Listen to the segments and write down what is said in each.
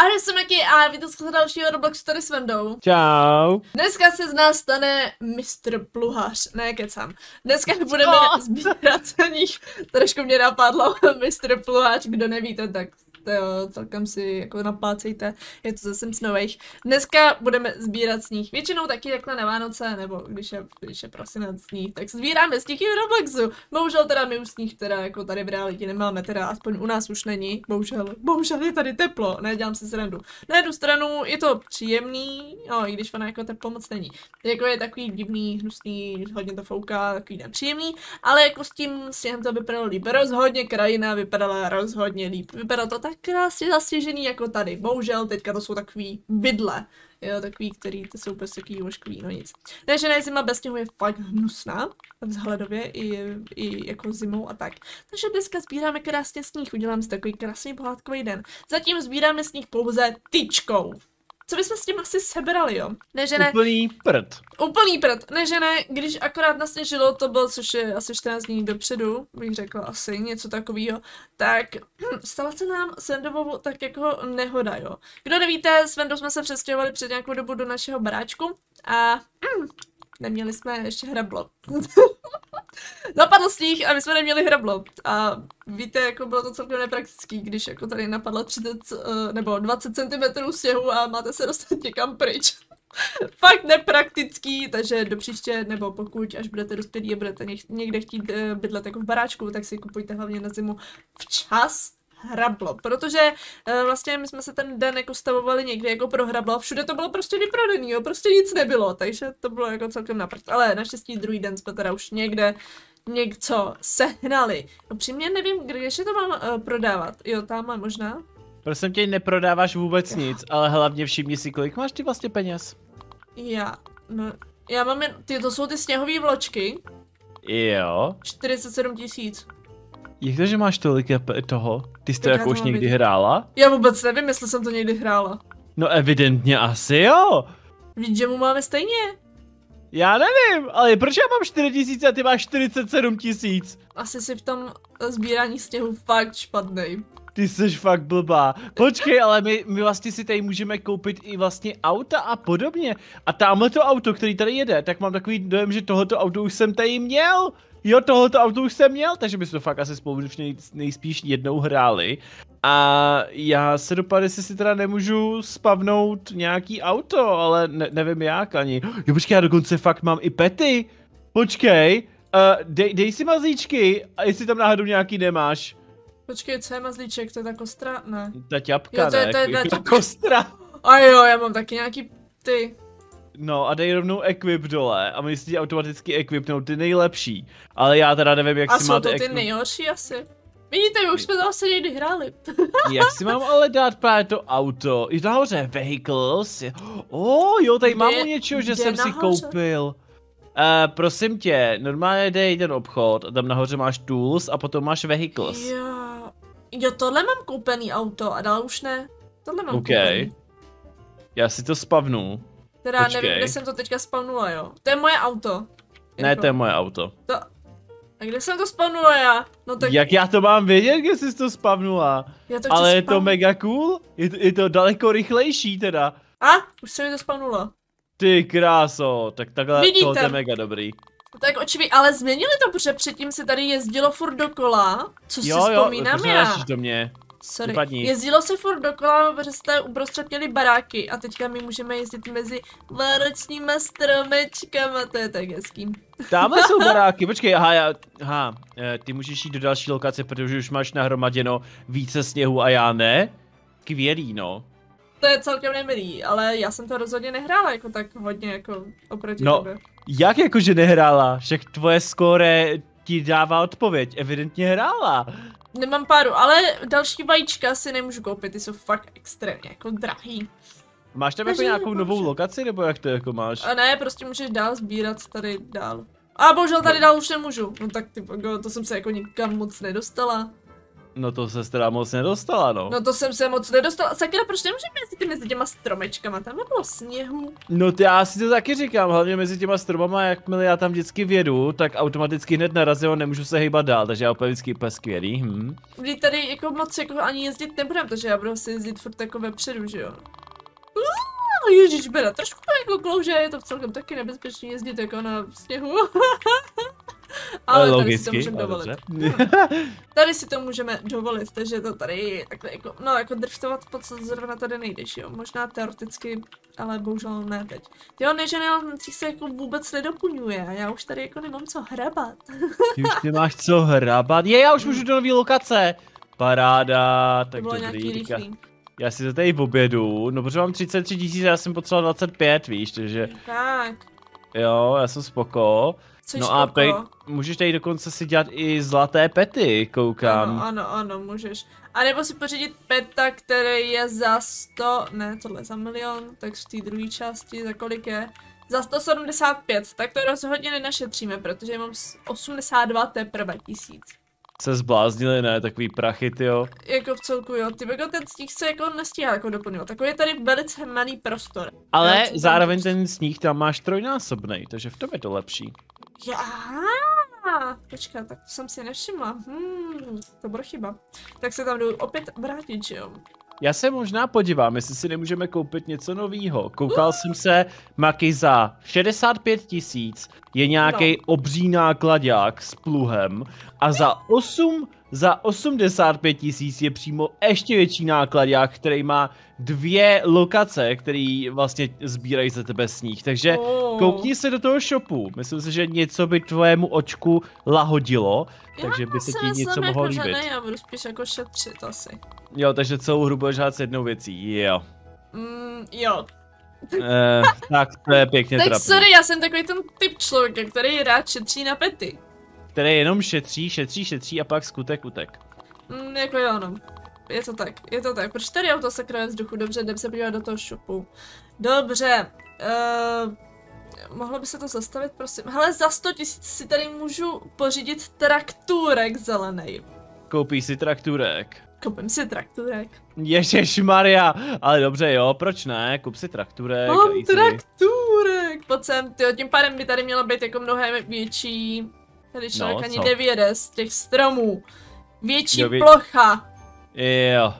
Ahoj, jsem Maki a vítejte z dalšího Robloxu tady s Vendou. Čau. Dneska se z nás stane Mr. Pluhař, ne kecám. Dneska budeme sbírat za nich, trošku mě napadlo Mr. Pluhař, kdo nevíte, tak to celkem si jako naplácejte, je to ze Sims nových. Dneska budeme sbírat sníh, většinou taky takhle na Vánoce, nebo když je prosinec sníh, tak sbíráme sníh i v Robloxu. Bohužel teda my už sníh teda jako tady v realitě nemáme, teda aspoň u nás už není, bohužel je tady teplo, nedělám si srandu. Na jednu stranu je to příjemný, no i když ono jako teplo moc není. Jako je takový divný, hnusný, hodně to fouká, takový nepříjemný, ale jako s tím sněhem to vypadalo líp. Rozhodně krajina vypadala rozhodně líp. Vypadalo to tak krásně zasněžený jako tady. Bohužel teďka to jsou takový bydle. Jo, takový, který to jsou prostě takový ošklivý, no nic. Ne, že ne, zima bez sněhu je fakt hnusná, vzhledově i jako zimou a tak. Takže dneska sbíráme krásně sníh, udělám si takový krásný pohádkový den. Zatím sbíráme sníh pouze tyčkou. Co bychom s tím asi sebrali, jo? Ne, že ne. Úplný prd. Úplný prd. Ne, že ne, když akorát nasněžilo, to bylo, což je asi 14 dní dopředu, bych řekla asi něco takového, tak stala se nám s Vendovou tak jako nehoda, jo. Kdo nevíte, s Vendou jsme se přestěhovali před nějakou dobu do našeho baráčku a neměli jsme ještě hrablo. Napadl sníh a my jsme neměli hrablo. A víte, jako bylo to celkem nepraktický, když jako tady napadlo 30 nebo 20 cm sněhu a máte se dostat někam pryč. Fakt nepraktický, takže do příště, nebo pokud až budete dospělí a budete někde chtít bydlet jako v baráčku, tak si kupujte hlavně na zimu včas hrablo, protože vlastně my jsme se ten den jako stavovali někde jako pro hrablo, všude to bylo prostě vyprodaný, jo, prostě nic nebylo, takže to bylo jako celkem naprd, ale naštěstí druhý den jsme teda už někde něco sehnali. Upřímně nevím, když je to mám prodávat, jo, tam možná. Prosím tě, neprodáváš vůbec nic, ale hlavně všimni si, kolik máš ty vlastně peněz. Já mám to jsou ty sněhové vločky. Jo. 47 000. Jak to, že máš tolik toho? Ty jsi to jako už někdy hrála? Já vůbec nevím, jestli jsem to někdy hrála. No evidentně asi jo. Víš, že mu máme stejně? Já nevím, ale proč já mám 4 000 a ty máš 47 000? Asi si v tom sbírání sněhu fakt špatnej. Ty jsi fakt blbá. Počkej, ale my vlastně si tady můžeme koupit i vlastně auta a podobně. A tamhle to auto, který tady jede, tak mám takový dojem, že tohoto auto už jsem tady měl. Jo, tohoto auto už jsem měl, takže bychom to fakt asi spolu nejspíš jednou hráli. A já se dopadne, jestli si teda nemůžu spavnout nějaký auto, ale nevím jak ani. Jo, počkej, já dokonce fakt mám i pety. Počkej, dej si mazlíčky, a jestli tam náhodou nějaký nemáš. Počkej, co je mazlíček, to je ta kostra? Ne. Ta ťapka, jo, ne? Ta kostra. A jo, já mám taky nějaký ty. No a dej rovnou equip dole a my si automaticky equipnou ty nejlepší. Ale já teda nevím, jak si máte equip. A jsou to ty nejhorší asi. Vidíte, už jsme to asi někdy hráli. Jak si mám ale dát právě to auto? I nahoře vehicles. Jo, tady mám u něčeho, že jsem si koupil. Prosím tě, normálně dej ten obchod a tam nahoře máš tools a potom máš vehicles. Jo, tohle mám koupený auto a dál už ne. Tohle mám koupený. Já si to spavnu. Teda nevím, kde jsem to teďka spavnula, jo. To je moje auto. Ne, to je moje auto. A kde jsem to spavnula já? No tak... Jak já to mám vědět, kde jsi to spavnula? Ale je to mega cool. Je to daleko rychlejší teda. Už se mi to spavnulo. Ty kráso, tak takhle to je mega dobrý. Tak očividně, ale změnili to, protože předtím se tady jezdilo furt dokola, co si vzpomínám já. Do mě. Sorry. Jezdilo se furt dokola, protože jste uprostřed měli baráky a teďka my můžeme jezdit mezi vánočníma stromečkama, to je tak hezký. Tamhle jsou baráky, počkej, ty můžeš jít do další lokace, protože už máš nahromaděno více sněhu a já ne. Skvělý, no. To je celkem nemilý, ale já jsem to rozhodně nehrála jako tak hodně jako oproti tebe. Jak jakože nehrála? Však tvoje skóre ti dává odpověď, evidentně hrála. Nemám páru, ale další vajíčka si nemůžu koupit, ty jsou fakt extrémně jako drahý. Máš tam jako nějakou novou lokaci, nebo jak to jako máš? A ne, prostě můžeš dál sbírat tady dál. A bohužel tady dál už nemůžu, no tak to jsem se jako nikam moc nedostala. No to se teda moc nedostala, no. No to jsem se moc nedostala. Sakra, proč nemůžeme jezdit mezi těma stromečkama? Tam nebylo sněhu. No já si to taky říkám, hlavně mezi těma stromama, jakmile já tam vždycky vědu, tak automaticky hned narazím a nemůžu se hejbat dál, takže já úplně vždycky úplně skvělý. Vždyť tady jako moc jako ani jezdit nebudem, takže já budu si jezdit furt jako vepředu, že jo. Ježišbera, trošku to jako klouže, je to celkem taky nebezpečný jezdit jako na sněhu. Ale logicky, tady si to můžeme dovolit. Tady si to můžeme dovolit, takže to tady takhle jako, no jako driftovat po co zrovna tady nejdeš, jo. Možná teoreticky, ale bohužel ne teď. Jo, neženálnicích se jako vůbec nedoplňuje a já už tady jako nemám co hrabat. Ty už nemáš co hrabat? Já už můžu do nový lokace. Paráda, tak dobrý. Já si to tady obědu, no protože mám 33 000, já jsem potřeboval 25, víš, takže... Tak. Jo, já jsem spoko. No a můžeš tady dokonce si dělat i zlaté pety, koukám. Ano, můžeš. A nebo si pořídit peta, který je za 100, ne, tohle za 1 000 000, tak v té druhé části, za kolik je? Za 175, tak to rozhodně nenašetříme, protože mám 82 teprve 1000. Se zbláznili, ne, takový prachy, tyjo. Jako v celku, jo, ty jako ten sníh se jako nestíhá jako doplňovat, takový je tady velice malý prostor. Ale zároveň ten sníh tam máš trojnásobnej, takže v tom je to lepší. Počkat, tak to jsem si nevšimla, to bude chyba. Tak se tam jdu opět vrátit, že jo. Já se možná podívám, jestli si nemůžeme koupit něco novýho. Koukal jsem se, Maki, za 65 000 je nějaký obří nákladák s pluhem a za 85 000 je přímo ještě větší nákladák, který má 2 lokace, který vlastně sbírají za tebe sníh. Takže koukni se do toho shopu. Myslím si, že něco by tvému očku lahodilo, takže by se ti něco mohlo líbit. Ne, já budu spíš jako šetřit asi. Jo, takže celou hru budeš hrát s jednou věcí, jo. Jo. Tak to je pěkně tak trapný. Sorry, já jsem takový ten typ člověka, který rád šetří na pety. Který jenom šetří a pak skutek utek. Jako jo, no. Je to tak. Proč tady auto sakra je vzduchu? Dobře, jdem se podívat do toho shopu. Dobře. Mohlo by se to zastavit, prosím. Hele, za 100 000 si tady můžu pořídit traktůrek zelený. Koupíš si traktůrek. Koupím si traktůrek. Ježišmarja, ale dobře jo, proč ne, kup si traktůrek. Mám traktůrek, pojď sem, tyjo, tím pádem by tady mělo být jako mnohem větší, tady člověk ani nevyjede z těch stromů, větší plocha. Jo.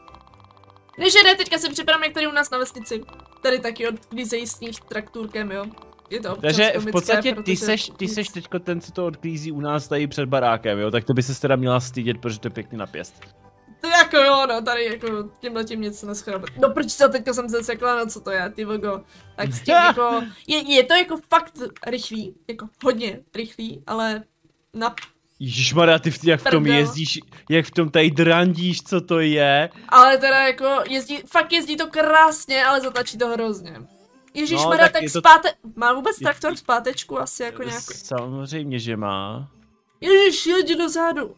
Než jede, teďka si připravím, jak tady u nás na vesnici, tady taky odklízejí sníh traktůrkem, jo. Je to takže v podstatě ty seš teďko ten, co to odklízí u nás tady před barákem, jo, tak to by se teda měla stydět, protože to je pěkně na pěst. To jako jo, no, tady jako tímhletím něco neschrábat. No proč se teďka jsem se sekla, no co to je, ty vogo. Tak s tím jako, je to jako fakt rychlý, jako hodně rychlý, ale na... Ježišmarja, ty jak v tom jezdíš, jak v tom tady drandíš, co to je. Ale teda jako jezdí to krásně, ale zatačí to hrozně. Ježišmarja, tak má vůbec traktor zpátečku asi jako nějaký? Samozřejmě, že má. Ježiš, jedi dozadu.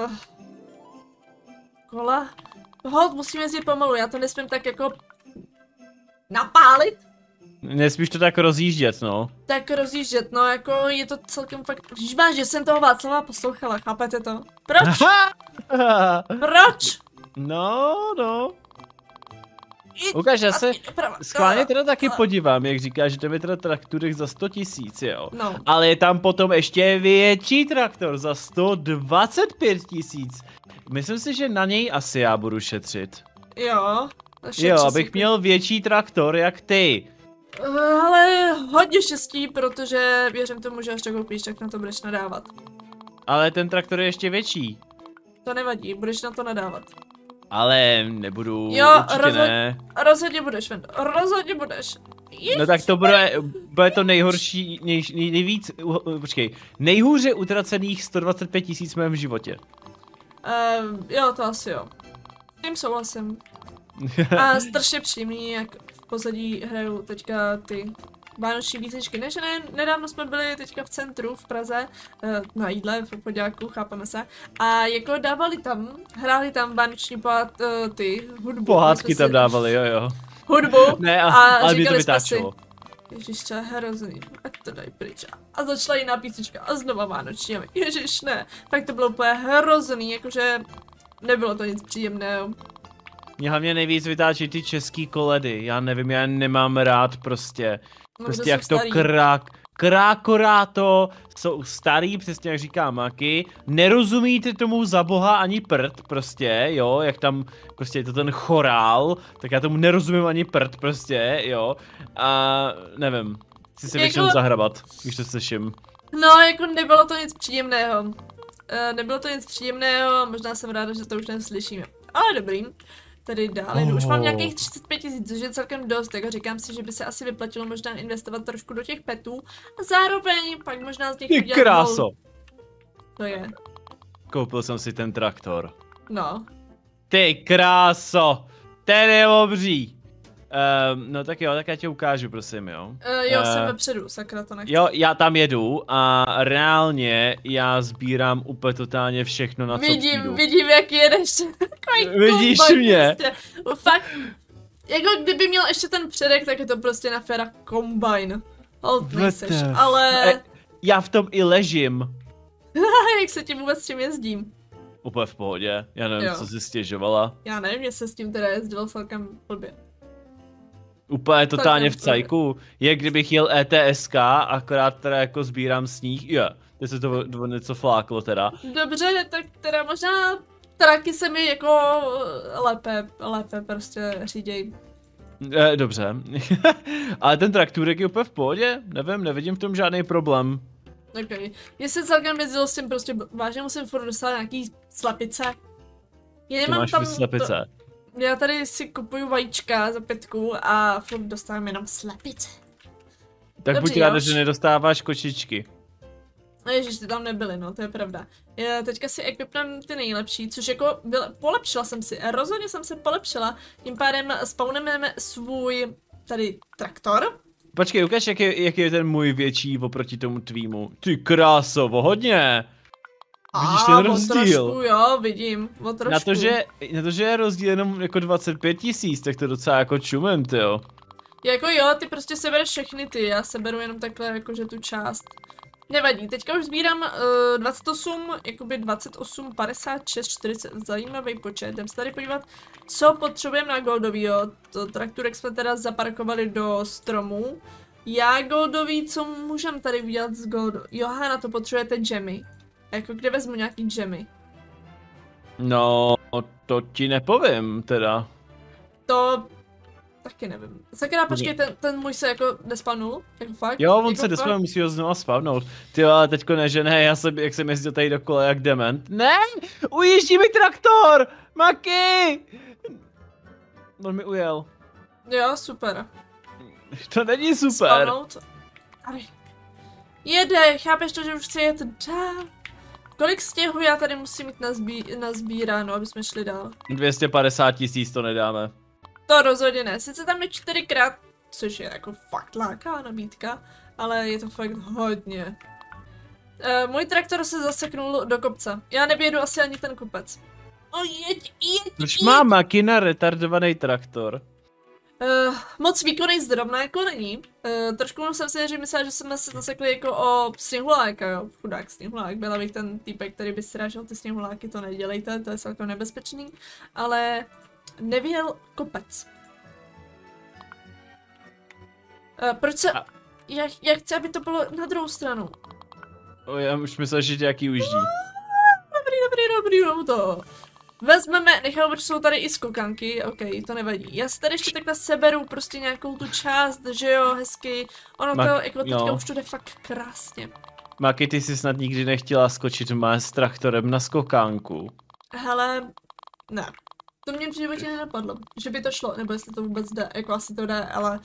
Kola? Hold, musím jezdit pomalu, já to nesmím tak jako napálit. Nesmíš to tak rozjíždět, no. Tak rozjíždět, no, jako je to celkem fakt, žížbá, že jsem toho Václava poslouchala, chápete to? Proč? Proč? No. Ukáž, já se schválně teda taky podívám, jak říkáš, že to je teda traktorek za 100 000, jo. No. Ale je tam potom ještě větší traktor za 125 000. Myslím si, že na něj asi já budu šetřit. Jo. Jo, abych měl větší traktor jak ty. Ale hodně štěstí, protože věřím tomu, že až to koupíš, tak na to budeš nadávat. Ale ten traktor je ještě větší. To nevadí, budeš na to nadávat. Ale nebudu, jo, určitě ne. Rozhodně budeš, Vendo, rozhodně budeš. No tak to bude to nejhorší, nejhůře utracených 125 000 v mém životě. Jo, to asi jo. Tím souhlasím. A strašně příjemný, jak v pozadí hrajou teďka ty vánoční písničky. Ne, že nedávno jsme byli teďka v centru v Praze, na jídle, v poděláku, chápeme se. A jako hráli tam vánoční ty hudbu. Pohádky tam dávali, jo. Hudbu ne, a říkali jsme si, ježiš, to je hrozný, ať to daj pryč. A začala jiná písnička a znova vánoční, ježiš, ne. Tak to bylo úplně hrozný, jakože nebylo to nic příjemného. Mě hlavně nejvíc vytáčí ty český koledy, já nevím, já nemám rád prostě. Prostě jak to krákoráto, jsou starý, přesně jak říká Maki, nerozumíte tomu za boha ani prd prostě, jo, jak tam prostě je to ten chorál, tak já tomu nerozumím ani prd prostě, jo, a nevím, chci se většinou zahrabat, když to slyším. No, jako nebylo to nic příjemného. Nebylo to nic příjemného, možná jsem ráda, že to už neslyšíme, ale dobrý. Tady dále, už mám nějakých 35 000, což je celkem dost, tak říkám si, že by se asi vyplatilo možná investovat trošku do těch petů a zároveň pak možná z nich udělat. Ty kráso! To je. Koupil jsem si ten traktor. No. Ty kráso! Ten je obří! No tak jo, tak já tě ukážu, prosím, jo. Jo, jsem vepředu, sakra, to nechci. Jo, já tam jedu a reálně já sbírám úplně totálně všechno, na co přijdu. Vidím, jak jedeš. Vidíš mě? Prostě. Fakt, jako kdyby měl ještě ten předek, tak je to prostě na Fera Combine. Hold nejseš, ale... Já v tom i ležím. Jak se ti vůbec s tím jezdím? Úplně v pohodě, já nevím, co jsi stěžovala. Já nevím, mě se s tím teda jezdilo celkem blbě. Úplně totálně v cajku, je kdybych jel ETSK, akorát teda jako sbírám sníh, jo, teď se to něco fláklo teda. Dobře, tak teda možná traky se mi jako lépe prostě říděj. Dobře, ale ten traktůrek je úplně v pohodě, nevím, nevidím v tom žádný problém. Okay. Mně se celkem jezdilo s tím prostě, vážně musím furt dostat nějaký slepice. Já nemám máš tam slepice. Já tady si kupuju vajíčka za 5 a furt dostávám jenom slepice. Tak dobře, buď ráda, že nedostáváš kočičky. No ježiš, ty tam nebyly, no, to je pravda. Já teďka si equipnem ty nejlepší, což jako polepšila jsem si, rozhodně jsem se polepšila. Tím pádem spawneme svůj tady traktor. Počkej, ukaž, jak je ten můj větší oproti tomu tvýmu. Ty kráso, hodně. Vidíš ten rozdíl? Trošku, jo, vidím, trošku. Na to, že je rozdíl jenom jako 25 000, tak to docela jako čumem, tyjo. Jako jo, ty prostě sebereš všechny ty, já seberu jenom takhle jakože tu část. Nevadí, teďka už sbírám 28, jakoby 28, 56, 40, zajímavý počet. Jdem se tady podívat, co potřebujeme na goldovýho. To trakturek jsme teda zaparkovali do stromu. Já goldový, co můžem tady udělat z goldu? Joha, na to potřebujete gemmy. Jako kde vezmu nějaký gemmy? No, to ti nepovím teda. To... taky nevím. Sakra, počkej, ten můj se jako nespanul? Jako fakt? Jo, on jako se nespanul, musí ho znovu spavnout. Ty ale teďko ne, že ne, jak jsem jezdil tady dokola jak dement. Ne! Ujíždí mi traktor! Maki! On mi ujel. Jo, super. To není super. Spavnout. Jede, chápeš to, že už chci jet dál? Kolik sněhu já tady musím mít nazbíráno, aby jsme šli dál? 250 000 to nedáme. To rozhodně ne, sice tam je 4x, což je jako fakt láká nabídka, ale je to fakt hodně. Můj traktor se zaseknul do kopce, já nevědu asi ani ten kopec. Jeď. Už má Makina retardovaný traktor. Moc výkonný zrovna jako není. Trošku jsem si myslela, že jsme se zasekli jako o sněhuláka, jo. Chudák sněhulák, byla bych ten týpek, který by si rážel ty sněhuláky, to nedělejte, to je celkem nebezpečný. Ale nevěl kopec. Proč se... Já chci, aby to bylo na druhou stranu. Já už myslel, že nějaký ujíždí. Dobrý auto. Vezmeme, nechám, protože jsou tady i skokanky, ok, to nevadí. Já si tady ještě takhle seberu prostě nějakou tu část, že jo, hezky. Ono to, jako teďka už to jde fakt krásně. Maki, ty jsi snad nikdy nechtěla skočit s traktorem na skokánku. Hele, ne. To mě v životě nenapadlo, že by to šlo, nebo jestli to vůbec jde, jako asi to jde, ale...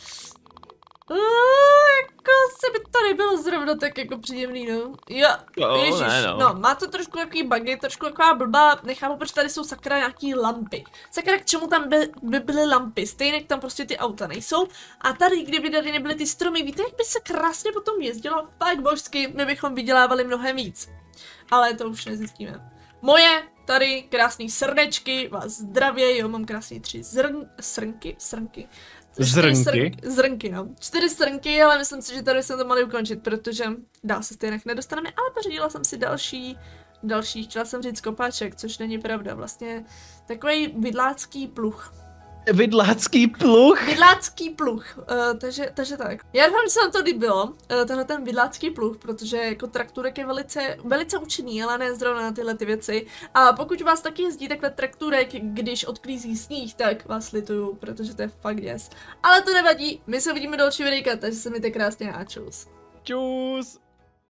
jako se by to nebylo zrovna tak jako příjemný, no. Jo, ježiš, no, má to trošku takový buggy, trošku taková blbá, nechápu, proč tady jsou sakra nějaký lampy. Sakra, k čemu tam by byly lampy, stejně tam prostě ty auta nejsou. A tady, kdyby tady nebyly ty stromy, víte, jak by se krásně potom jezdilo? Fakt božsky, my bychom vydělávali mnohem víc. Ale to už nezjistíme. Moje tady krásný srdečky vás zdraví, jo, mám krásný 3 zrnky. Zrnky, no. 4 zrnky, ale myslím si, že tady jsme to mohli ukončit, protože dál se stejně nedostaneme, ale pořídila jsem si další dalších. Chtěla jsem říct kopáček, což není pravda. Vlastně takový vidlácký pluh. Vidlácký pluh? Vidlácký pluh, takže tak. Já doufám, že se vám to líbilo, tenhle ten vidlácký pluh, protože jako trakturek je velice účinný, ale ne zrovna na tyhle ty věci. A pokud vás taky jezdí takhle trakturek, když odklízí sníh, tak vás lituju, protože to je fakt děs. Ale to nevadí, my se uvidíme do dalšího videa, takže se mějte krásně a čus. Čus.